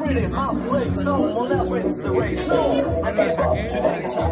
It is my place. Someone else wins the race. No, I give up. Today is my